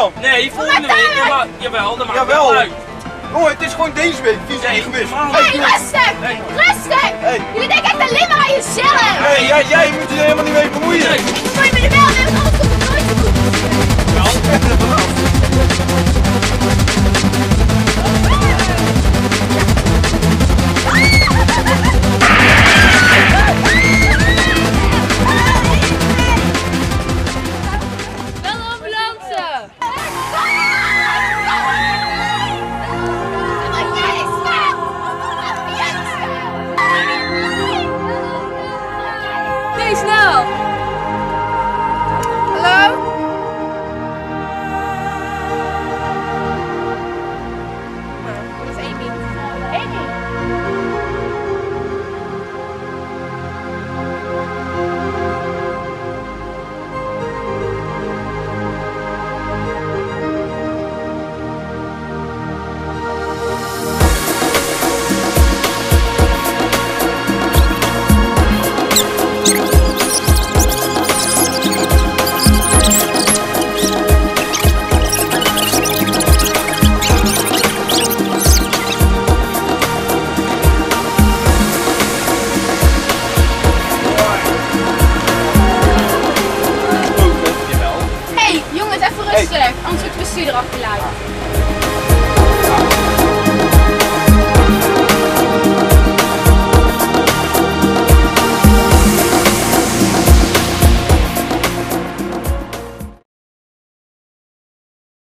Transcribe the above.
dan? Nee, volgende week. Jawel, dat maakt Jawel. wel uit. Jongen, het is gewoon deze week. Die is gemist. Hey, rustig! Rustig! Jullie denken echt alleen maar aan jezelf! Hey, jij moet je er helemaal niet mee bemoeien. Ik bemoei me er wel mee, want anders komt het nooit zo goed. Wel een ambulance! Nee, snel! Hallo? Dat is Amy. Amy! Hey, jongens, even rustig, anders wordt het bestuurder afgeleid.